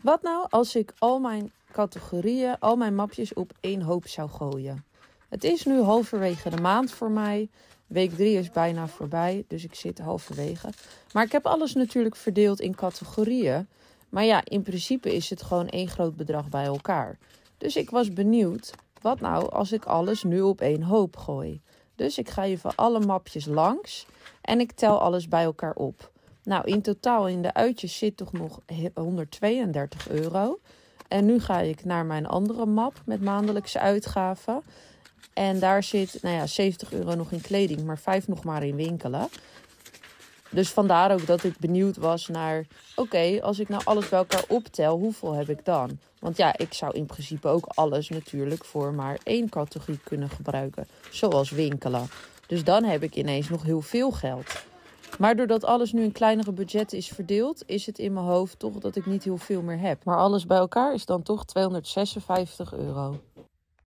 Wat nou als ik al mijn categorieën, al mijn mapjes op één hoop zou gooien? Het is nu halverwege de maand voor mij. Week 3 is bijna voorbij, dus ik zit halverwege. Maar ik heb alles natuurlijk verdeeld in categorieën. Maar ja, in principe is het gewoon één groot bedrag bij elkaar. Dus ik was benieuwd, wat nou als ik alles nu op één hoop gooi? Dus ik ga even alle mapjes langs en ik tel alles bij elkaar op. Nou, in totaal in de uitjes zit toch nog €132. En nu ga ik naar mijn andere map met maandelijkse uitgaven. En daar zit €70 nog in kleding, maar 5 nog maar in winkelen. Dus vandaar ook dat ik benieuwd was naar, oké, als ik nou alles bij elkaar optel, hoeveel heb ik dan? Want ja, ik zou in principe ook alles natuurlijk voor maar één categorie kunnen gebruiken. Zoals winkelen. Dus dan heb ik ineens nog heel veel geld. Maar doordat alles nu in kleinere budgetten is verdeeld, is het in mijn hoofd toch dat ik niet heel veel meer heb. Maar alles bij elkaar is dan toch €256.